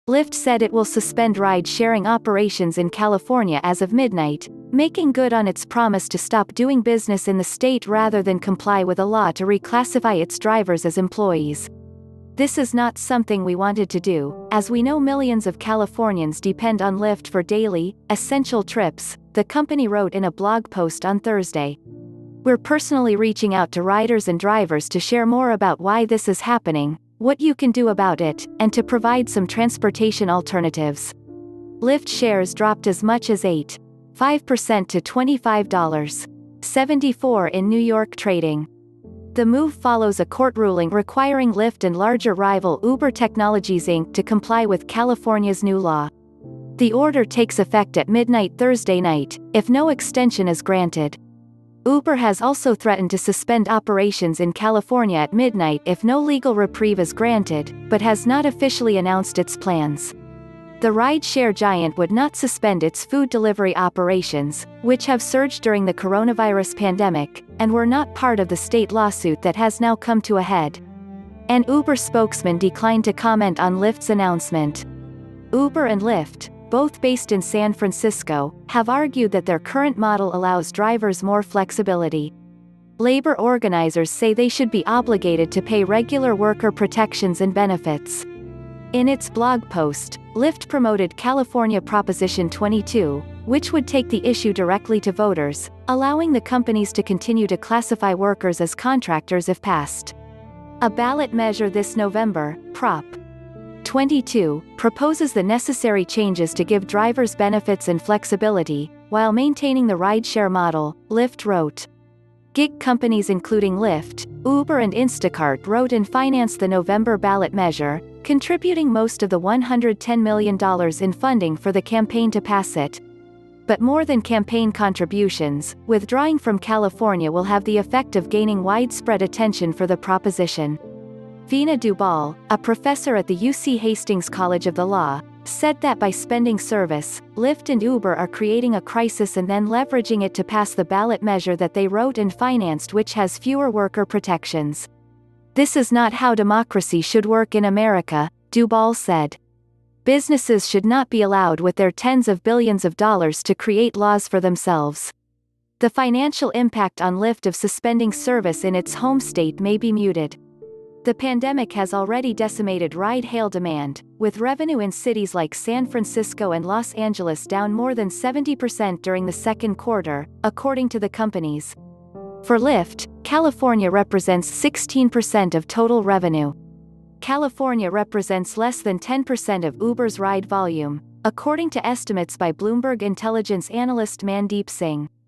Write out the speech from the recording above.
Lyft said it will suspend ride-sharing operations in California as of midnight, making good on its promise to stop doing business in the state rather than comply with a law to reclassify its drivers as employees. "This is not something we wanted to do, as we know millions of Californians depend on Lyft for daily, essential trips," the company wrote in a blog post on Thursday. "We're personally reaching out to riders and drivers to share more about why this is happening, what you can do about it, and to provide some transportation alternatives." Lyft shares dropped as much as 8.5% to $25.74 in New York trading. The move follows a court ruling requiring Lyft and larger rival Uber Technologies Inc. to comply with California's new law. The order takes effect at midnight Thursday night, if no extension is granted. Uber has also threatened to suspend operations in California at midnight if no legal reprieve is granted, but has not officially announced its plans. The rideshare giant would not suspend its food delivery operations, which have surged during the coronavirus pandemic, and were not part of the state lawsuit that has now come to a head. An Uber spokesman declined to comment on Lyft's announcement. Uber and Lyft, both based in San Francisco, have argued that their current model allows drivers more flexibility. Labor organizers say they should be obligated to pay regular worker protections and benefits. In its blog post, Lyft promoted California Proposition 22, which would take the issue directly to voters, allowing the companies to continue to classify workers as contractors if passed. A ballot measure this November, Prop. 22, proposes the necessary changes to give drivers benefits and flexibility, while maintaining the rideshare model, Lyft wrote. Gig companies including Lyft, Uber and Instacart wrote and financed the November ballot measure, contributing most of the $110 million in funding for the campaign to pass it. But more than campaign contributions, withdrawing from California will have the effect of gaining widespread attention for the proposition. Veena Dubal, a professor at the UC Hastings College of the Law, said that by spending service, Lyft and Uber are creating a crisis and then leveraging it to pass the ballot measure that they wrote and financed, which has fewer worker protections. "This is not how democracy should work in America," Dubal said. "Businesses should not be allowed with their tens of billions of dollars to create laws for themselves." The financial impact on Lyft of suspending service in its home state may be muted. The pandemic has already decimated ride-hail demand, with revenue in cities like San Francisco and Los Angeles down more than 70% during the second quarter, according to the companies. For Lyft, California represents 16% of total revenue. California represents less than 10% of Uber's ride volume, according to estimates by Bloomberg intelligence analyst Mandeep Singh.